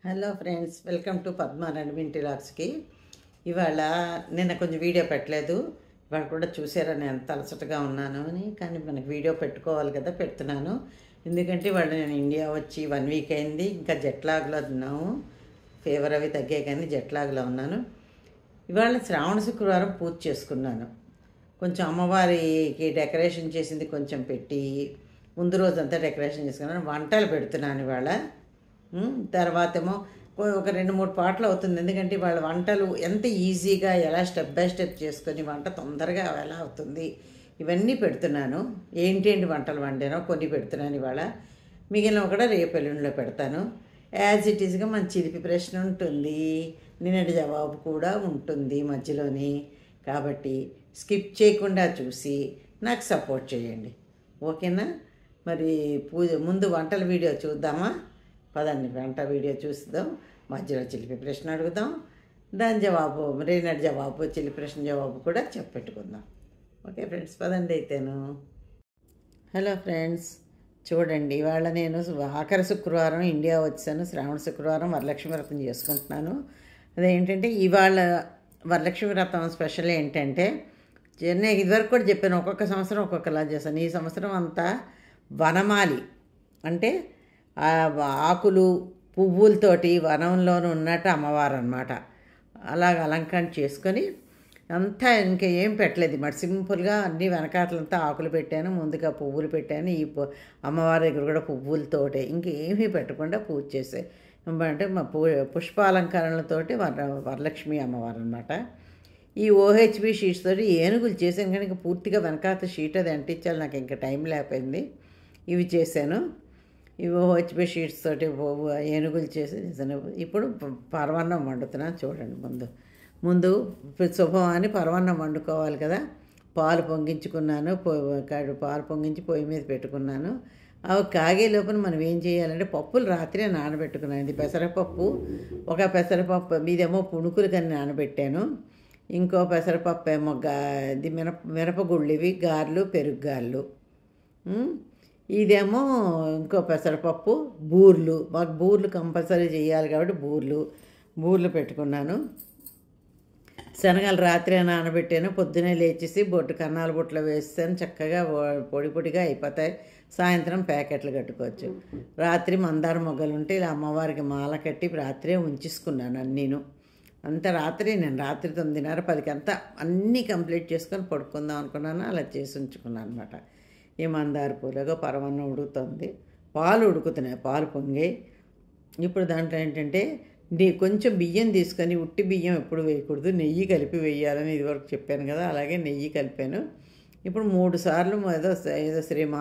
Hello friends, welcome to Padma Nadiminti లాక్స్కి. ఇవాళ నిన్న కొంచెం వీడియో పెట్టలేదు. ఇవాళ కూడా చూసారా నేను ఎంత అలసటగా ఉన్నాను అని. కానీ మనకి వీడియో పెట్టుకోవాలి కదా, పెడుతున్నాను. ఎందుకంటే ఇవాళ నేను ఇండియా వచ్చి 1 వీక్ అయింది. ఇంకా జెట్లాగ్లో ఉన్నాము. ఫీవర్ అవి తగ్గాయి కానీ జెట్లాగ్లో ఉన్నాను. ఇవాళ శ్రావణ శుక్రవారం పూజ చేసుకున్నాను. కొంచెం అమ్మవారికి డెకరేషన్ చేసింది కొంచెం పెట్టి ముందు రోజంతా డెకరేషన్ చేసుకున్నాను. వంటలు పెడుతున్నాను ఇవాళ. తర్వాత ఏమో ఒక 2-3 పాటలు అవుతుంది. ఎందుకంటే వాళ్ళ వంటలు ఎంత ఈజీగా ఎలా స్టెప్ బై స్టెప్ చేసుకొని వంట తొందరగా ఎలా అవుతుంది ఇవన్నీ పెడుతున్నాను. ఏంటి వంటలు వండానో కొన్ని పెడుతున్నాను ఇవాళ. మిగిలిన కూడా రేపు ఎల్లుండిలో పెడతాను. యాజ్ ఇట్ ఈస్గా మన చిలిపి ప్రశ్న ఉంటుంది, నిన్నటి జవాబు కూడా ఉంటుంది మధ్యలోని. కాబట్టి స్కిప్ చేయకుండా చూసి నాకు సపోర్ట్ చేయండి, ఓకేనా? మరి ముందు వంటల వీడియో చూద్దామా? పదండి, వంట వీడియో చూద్దాం. మధ్యలో చిలిపి ప్రశ్న అడుగుదాం, దాని జవాబు రేనటి జవాబు చిలిపి ప్రశ్న జవాబు కూడా చెప్పెట్టుకుందాం. ఓకే ఫ్రెండ్స్, పదండి అయితేను. హలో ఫ్రెండ్స్, చూడండి ఇవాళ నేను ఆఖరి శుక్రవారం ఇండియా వచ్చాను. శ్రావణ శుక్రవారం వరలక్ష్మి వ్రతం చేసుకుంటున్నాను. అదేంటంటే ఇవాళ వరలక్ష్మి వ్రతం స్పెషల్ ఏంటంటే, నేను ఇదివరకు కూడా చెప్పాను, ఒక్కొక్క సంవత్సరం ఒక్కొక్కలా చేశాను. ఈ సంవత్సరం అంతా వనమాలి అంటే ఆకులు పువ్వులతోటి వనంలోనూ ఉన్నట్టు అమ్మవారు అన్నమాట. అలాగ అలంకరణ చేసుకొని అంతా ఇంకా ఏం పెట్టలేదు మరి, సింపుల్గా అన్నీ వెనకాతలంతా ఆకులు పెట్టాను, ముందుగా పువ్వులు పెట్టాను. ఈ అమ్మవారి దగ్గర కూడా పువ్వులతోటే, ఇంకేమీ పెట్టకుండా పూజ చేసే అంటే మా పుష్పాలంకరణలతోటి వరలక్ష్మి అమ్మవారు అనమాట. ఈ ఓహెచ్బి షీట్స్ తోటి ఏనుగులు చేశాను, కానీ ఇంకా పూర్తిగా వెనకాత షీట్ అది అంటించాలి, నాకు ఇంకా టైం లేకపోయింది. ఇవి చేశాను. ఇవి ఓహెచ్బి షీట్స్ తోటి ఏనుగులు చేశాను. ఇప్పుడు పరమాన్నం వండుతున్నాను. చూడండి, ముందు శుభం అని పరమాన్నం వండుకోవాలి కదా. పాలు పొంగించుకున్నాను, పాలు పొంగించి పొయ్యి మీద పెట్టుకున్నాను. అవి కాగే లోపల మనం ఏం చేయాలంటే, పప్పులు రాత్రే నానబెట్టుకున్నాను. ఇది పెసరపప్పు, ఒక పెసరపప్పు మీదేమో పుణుకులు కానీ నానబెట్టాను, ఇంకో పెసరపప్పు ఏమో ఇది మినపగుళ్ళు, ఇవి గారెలు, పెరుగు గారెలు. ఇదేమో ఇంకో పెసరపప్పు, బూర్లు. మాకు బూర్లు కంపల్సరీ చేయాలి కాబట్టి బూర్లు పెట్టుకున్నాను. శనగలు రాత్రి నానబెట్టాను, పొద్దునే లేచేసి కన్నాల బొట్లో వేస్తాను. చక్కగా పొడి పొడిగా అయిపోతాయి. సాయంత్రం ప్యాకెట్లు కట్టుకోవచ్చు. రాత్రి మందార మొగ్గలు ఉంటే ఇలా అమ్మవారికి మాల కట్టి రాత్రే ఉంచేసుకున్నాను అన్నీను. అంత రాత్రి నేను రాత్రి 9:30-10కి అంతా అన్నీ కంప్లీట్ చేసుకొని పడుకుందాం అనుకున్నాను. అలా చేసి ఉంచుకున్నాను అనమాట. ఈ మందార పూలగా పరమాన్నం ఉడుకుతుంది, పాలు ఉడుకుతున్నాయి, పాలు పొంగాయి. ఇప్పుడు దాంట్లో ఏంటంటే కొంచెం బియ్యం తీసుకొని, ఉట్టి బియ్యం ఎప్పుడు వేయకూడదు, నెయ్యి కలిపి వేయాలని ఇదివరకు చెప్పాను కదా, అలాగే నెయ్యి కలిపాను. ఇప్పుడు 3 సార్లు ఏదో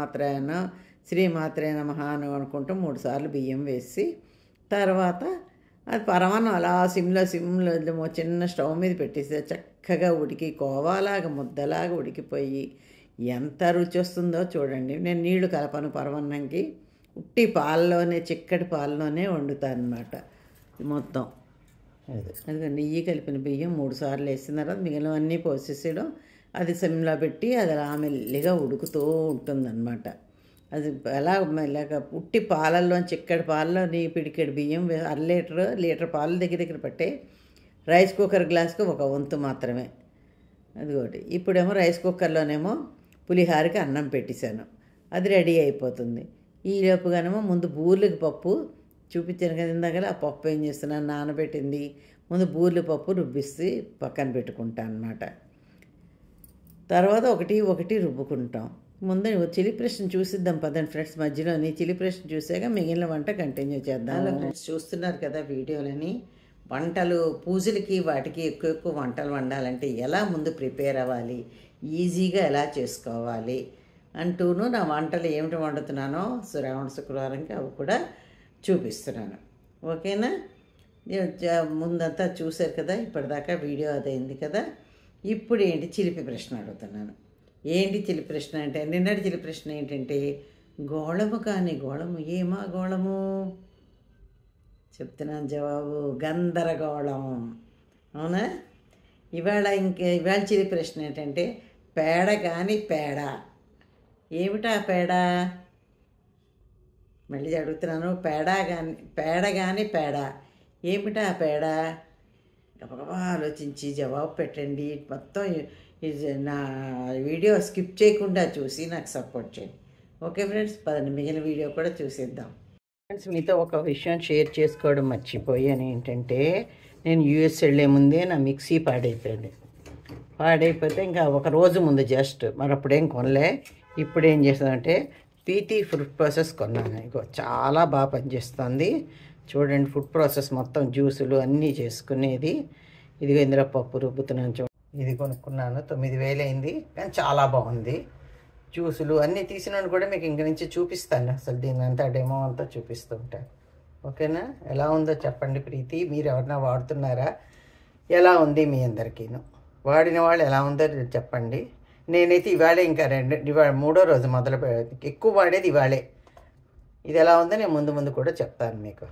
శ్రీమాత్రే నమః అని అనుకుంటూ 3 సార్లు బియ్యం వేసి, తర్వాత అది పరమాన్నం అలా సిమ్లో చిన్న స్టవ్ మీద పెట్టేస్తే చక్కగా ఉడికి కోవాలాగా ముద్దలాగా ఉడికిపోయి ఎంత రుచి వస్తుందో చూడండి. నేను నీళ్లు కలపను పరమాన్నంకి, ఉట్టి పాలలోనే, చిక్కటి పాలలోనే వండుతాను అనమాట మొత్తం. అది నెయ్యి కలిపిన బియ్యం 3 సార్లు వేసిన తర్వాత మిగిలినవన్నీ పోసేసేయడం. అది సిమ్లో పెట్టి అది అలా మెల్లిగా ఉడుకుతూ ఉంటుందన్నమాట. అది ఎలా మెల్లగా ఉట్టి పాలల్లో, చిక్కటి పాలలో పిడికెడు బియ్యం, 1/2 లీటర్ పాలు దగ్గర పట్టే. రైస్ కుక్కర్ గ్లాస్కి 1 వంతు మాత్రమే. అదిగోటి. ఇప్పుడేమో రైస్ కుక్కర్లోనేమో పులిహారకి అన్నం పెట్టేశాను, అది రెడీ అయిపోతుంది. ఈ లోపుగానేమో ముందు బూర్లకి పప్పు చూపించాను కదా ఇందాక, ఆ పప్పు ఏం చేస్తున్నాను, నానబెట్టింది. ముందు బూర్లు పప్పు రుబ్బిసి పక్కన పెట్టుకుంటాను అన్నమాట. తర్వాత ఒకటి రుబ్బుకుంటాం. ముందు చిలి ప్రశ్న చూసిద్దాం పదండి ఫ్రెండ్స్. మధ్యలోని చిలి ప్రశ్న చూసాక మిగిలిన వంట కంటిన్యూ చేద్దాం. అలా ఫ్రెండ్స్, చూస్తున్నారు కదా వీడియోలని. వంటలు పూజలకి వాటికి ఎక్కువ వంటలు వండాలంటే ఎలా ముందు ప్రిపేర్ అవ్వాలి, ఈజీగా ఎలా చేసుకోవాలి అంటూను నా వంటలు ఏమిటి వండుతున్నానో శ్రావణ శుక్రవారంకి అవి కూడా చూపిస్తున్నాను, ఓకేనా? ముందంతా చూశారు కదా, ఇప్పటిదాకా వీడియో అదైంది కదా. ఇప్పుడు ఏంటి చిలిపి ప్రశ్న అడుగుతున్నాను. ఏంటి చిలిపి ప్రశ్న అంటే, నిన్నటి చిలిపి ప్రశ్న ఏంటంటే, గోళము కానీ గోళము, ఏమా గోళము? చెప్తున్నాను జవాబు, గందరగోళం. అవునా? ఇవాళ చిలిపి ప్రశ్న ఏంటంటే, పేడ కానీ పేడ, ఏమిటా పేడ? మళ్ళీ అడుగుతున్నాను, పేడ కానీ పేడ ఏమిటా ఆ పేడ గబగబా ఆలోచించి జవాబు పెట్టండి. మొత్తం నా వీడియో స్కిప్ చేయకుండా చూసి నాకు సపోర్ట్ చేయండి. ఓకే ఫ్రెండ్స్, పదండి మిగిలిన వీడియో కూడా చూసేద్దాం. ఫ్రెండ్స్, మీతో ఒక విషయం షేర్ చేసుకోవడం మర్చిపోయాను. ఏంటంటే నేను యూఎస్ వెళ్ళే ముందే నా మిక్సీ పాడైపోతే ఇంకా ఒక రోజు ముందు జస్ట్ మరి అప్పుడేం కొనలే. ఇప్పుడు ఏం చేస్తానంటే పీటీ ఫుడ్ ప్రాసెస్ కొన్నాను. ఇగో చాలా బాగా పనిచేస్తుంది. చూడండి, ఫుడ్ ప్రాసెస్ మొత్తం జ్యూసులు అన్నీ చేసుకునేది. ఇదిగో ఇందులో పప్పు రుబ్బుతున్నాను. ఇది కొనుక్కున్నాను, 9,000 అయింది, కానీ చాలా బాగుంది. జ్యూసులు అన్నీ తీసినాను కూడా మీకు ఇంక నుంచి చూపిస్తాను. అసలు దీని అంతా డెమో అంతా చూపిస్తూ ఉంటాను. ఓకేనా? ఎలా ఉందో చెప్పండి ప్రీతి. మీరు ఎవరైనా వాడుతున్నారా? ఎలా ఉంది మీ అందరికీను? వాడిన వాళ్ళు ఎలా ఉందో చెప్పండి. నేనైతే ఇవాళే ఇంకా ఇవాళ 3వ రోజు మొదలు ఎక్కువ వాడేది ఇవాళే. ఇది ఎలా ఉందో నేను ముందు కూడా చెప్తాను మీకు.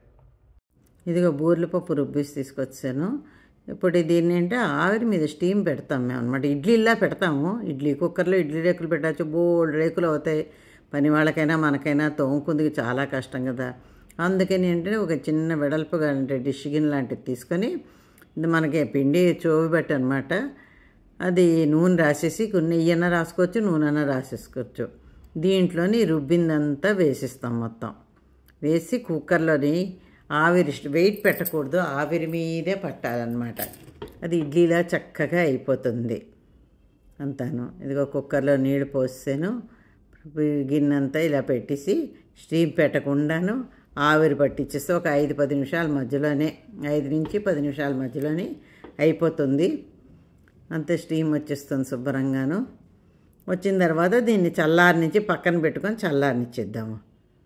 ఇదిగో బూరెల పప్పు రుబ్బేసి తీసుకొచ్చాను. ఇప్పుడు దీన్ని అంటే ఆవిరి మీద స్టీమ్ పెడతాం మేము అనమాట. ఇడ్లీలా పెడతాము. ఇడ్లీ కుక్కర్లో ఇడ్లీ రేకులు పెట్టచ్చు. బోల్డ్ రేకులు అవుతాయి. పని వాళ్ళకైనా మనకైనా తోముకుందుకు చాలా కష్టం కదా. అందుకని ఏంటంటే ఒక చిన్న వెడల్పుగా అంటే డిష్ గిన్నె లాంటిది తీసుకొని మనకి పిండి చోవిబెట్టు అనమాట. అది నూనె రాసేసి నెయ్యన్నా రాసుకోవచ్చు, నూనె రాసేసుకోవచ్చు. దీంట్లోని రుబ్బిందంతా వేసిస్తాం. మొత్తం వేసి కుక్కర్లోని ఆవిరి వెయిట్ పెట్టకూడదు, ఆవిరి మీదే పట్టాలన్నమాట. అది ఇడ్లీలా చక్కగా అయిపోతుంది అంతాను. ఇదిగో కుక్కర్లో నీళ్ళు పోసాను. గిన్నెంతా ఇలా పెట్టేసి స్టీమ్ పెట్టకుండాను ఆవిరి పట్టించేస్తే ఒక 5-10 నిమిషాల మధ్యలోనే 5 నుంచి 10 నిమిషాల మధ్యలోనే అయిపోతుంది. అంతే, స్టీమ్ వచ్చేస్తుంది శుభ్రంగాను. వచ్చిన తర్వాత దీన్ని చల్లారనిచ్చి పక్కన పెట్టుకొని చల్లారనిచ్చేద్దాము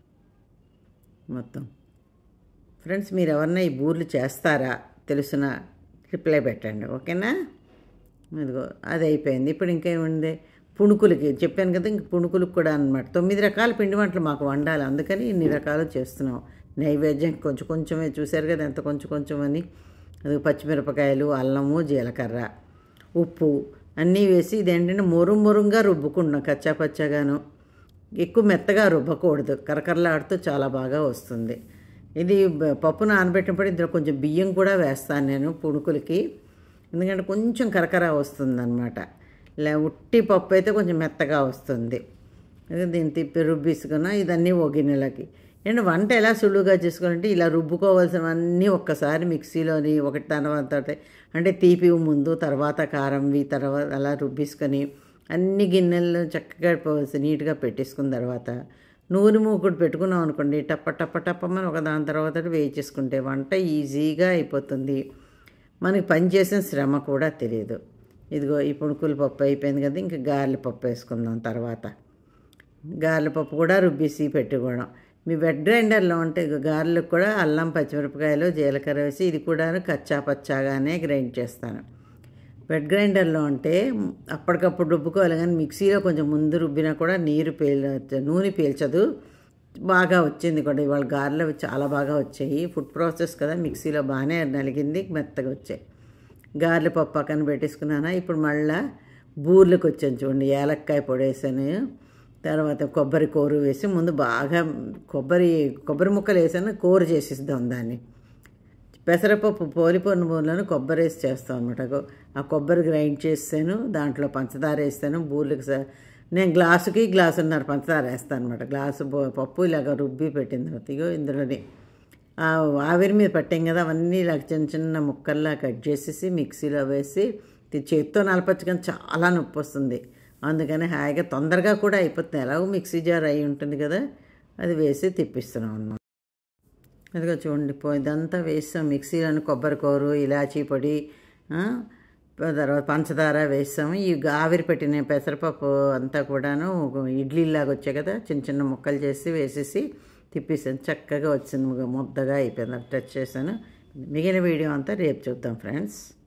మొత్తం. ఫ్రెండ్స్, మీరు ఎవరన్నా ఈ బూర్లు చేస్తారా తెలుసున రిప్లై పెట్టండి. ఓకేనా? ఇదిగో అది అయిపోయింది. ఇప్పుడు ఇంకేముంది, పుణుకులకి చెప్పాను కదా, ఇంక పుణుకులకు కూడా అనమాట 9 రకాల పిండి వంటలు మాకు వండాలి. అందుకని ఇన్ని రకాలు చేస్తున్నాం. నైవేద్యం కొంచెమే చూశారు కదా, ఎంత కొంచెం అని. అది పచ్చిమిరపకాయలు, అల్లము, జీలకర్ర, ఉప్పు అన్నీ వేసి ఇదేంటంటే మొరుగా రుబ్బుకుంటున్నాం. కచ్చాపచ్చాగాను, ఎక్కువ మెత్తగా రుబ్బకూడదు. కరకరలాడుతూ చాలా బాగా వస్తుంది. ఇది పప్పు నానబెట్టినప్పుడు ఇందులో కొంచెం బియ్యం కూడా వేస్తాను నేను పుణుకులకి. ఎందుకంటే కొంచెం కరకర వస్తుంది అనమాట. ఇలా ఉట్టి పప్పు అయితే కొంచెం మెత్తగా వస్తుంది. దీన్ని తిప్పి రుబ్బిసుకున్నా ఇదన్నీ ఓ గిన్నెలకి. అండ్ వంట ఎలా సులువుగా చేసుకోవాలంటే ఇలా రుబ్బుకోవాల్సినవన్నీ ఒక్కసారి మిక్సీలోని ఒకటి తర్వాత అంటే తీపి ముందు, తర్వాత కారంవి, తర్వాత అలా రుబ్బిసుకొని అన్ని గిన్నెల్లో చక్కగా నీట్గా పెట్టేసుకున్న తర్వాత నూనె మూకుడు పెట్టుకున్నాం అనుకోండి, టప్పమని ఒక దాని తర్వాత వేయించేసుకుంటే వంట ఈజీగా అయిపోతుంది. మనకి పని చేసిన శ్రమ కూడా తెలియదు. ఇదిగో ఈ పుణుకుల పప్పు అయిపోయింది కదా, ఇంకా గారెల పప్పు వేసుకుందాం. తర్వాత గారెల పప్పు కూడా రుబ్బేసి పెట్టుకోవడం. మీ వెట్ గ్రైండర్లో ఉంటే గారెలకు కూడా అల్లం, పచ్చిమిరపకాయలు, జీలకర్ర వేసి ఇది కూడా కచ్చాపచ్చాగానే గ్రైండ్ చేస్తాను. వెట్ గ్రైండర్లో అంటే అప్పటికప్పుడు రుబ్బుకోవాలి, కానీ మిక్సీలో కొంచెం ముందు రుబ్బినా కూడా నూనె పీల్చదు. బాగా వచ్చింది కూడా. ఇవాళ గారెలు చాలా బాగా వచ్చాయి. ఫుడ్ ప్రాసెస్ కదా, మిక్సీలో బాగానే నలిగింది, మెత్తగా వచ్చాయి. గారెల పప్పు పక్కన పెట్టేసుకున్నాను. ఇప్పుడు మళ్ళీ బూర్లకు వచ్చాను చూడండి. యాలక్కాయ పొడి వేసాను, తర్వాత కొబ్బరి కూర వేసి ముందు బాగా కొబ్బరి ముక్కలు వేసాను, కూర చేసిద్దాం దాన్ని. పెసరపప్పు పోలిపోయిన బూరెలను కొబ్బరి వేసి చేస్తాం అనమాట. ఆ కొబ్బరి గ్రైండ్ చేసాను, దాంట్లో పంచదార వేస్తాను. బూర్లకు నేను గ్లాసున్నర పంచదార వేస్తాను అనమాట. గ్లాసు పప్పు ఇలాగ రుబ్బి పెట్టిన తర్వాత ఇగో ఇందులోనే ఆవిరి మీద పట్టాం కదా, అవన్నీ ఇలా చిన్న ముక్కల్లా కట్ చేసేసి మిక్సీలో వేసి చేత్తో నలపచ్చు, కానీ చాలా నొప్పి వస్తుంది. అందుకని హాయిగా తొందరగా కూడా అయిపోతుంది. ఎలాగో మిక్సీ జార్ అయి ఉంటుంది కదా, అది వేసి తిప్పిస్తున్నాం అన్నమాట. అదిగో చూడండి, ఇదంతా వేసాం మిక్సీలోని. కొబ్బరి కూర, ఇలాచీ పొడి, తర్వాత పంచదార వేసాము. ఈ ఆవిరి పెట్టిన పెసరపప్పు అంతా కూడాను ఇడ్లీలాగా వచ్చాయి కదా, చిన్న ముక్కలు చేసి వేసేసి తిప్పేసాను. చక్కగా వచ్చింది, ముద్దగా అయిపోయింది. టచ్ చేశాను. మిగిలిన వీడియో అంతా రేపు చూద్దాం ఫ్రెండ్స్.